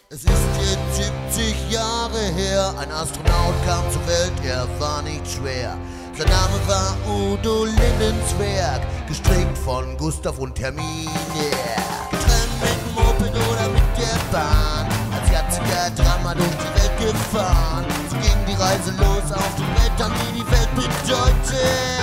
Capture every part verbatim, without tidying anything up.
Es ist jetzt siebzig Jahre her, ein Astronaut kam zur Welt, er war nicht schwer. Sein Name war Udo Lindenberg, gestrickt von Gustav und Hermine. Getrennt mit dem Moped oder mit der Bahn, als jatziger Drama durch die Welt gefahren. So ging die Reise los auf die Welt, an die die Welt bedeutet.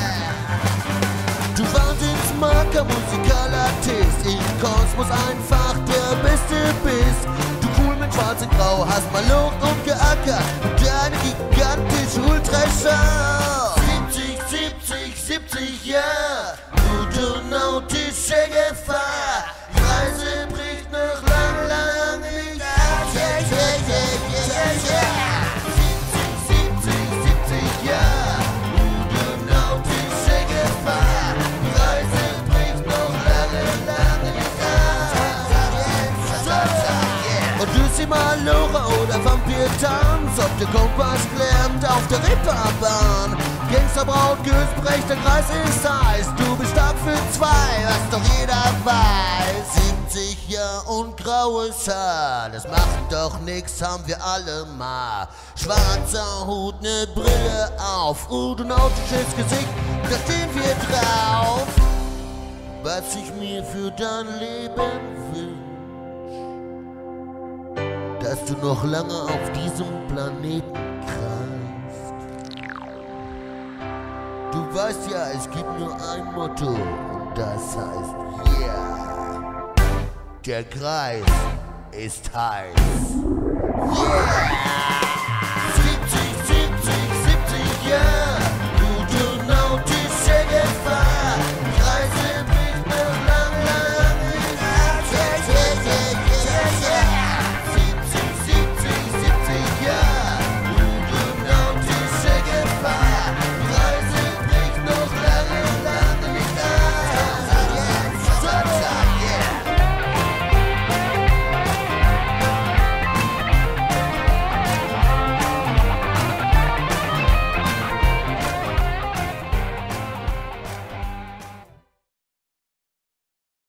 Du Wahnsinnsmarker, Musikalartist, im Kosmos einfach der Beste bist. Du cool mit schwarz und grau, hast mal Luft und geackert und deine gigantische Ultraschau. siebzig, siebzig, siebzig Jahre, udonautische Gefahr. Die Reise bricht noch lang, lang nicht ab. Yeah, yeah, yeah, yeah, yeah. siebzig, siebzig, siebzig Jahre, udonautische Gefahr. Die Reise bricht noch lange, lange nicht ab. Odysseus, Lora oder Vampir-Tanz, ob der Kompass klemmt auf der Reeperbahn. Gangsterbraut, Gösbrecht, der Kreis ist heiß. Du bist stark für zwei, was doch jeder weiß. siebzig Jahre und graues Haar, das macht doch nix, haben wir alle mal. Schwarzer Hut, ne Brille auf, udonautisches Gesicht, da stehen wir drauf. Was ich mir für dein Leben wünsch, dass du noch lange auf diesem Planeten kreist. Du weißt ja, es gibt nur ein Motto und das heißt yeah. Der Kreis ist heiß. Yeah!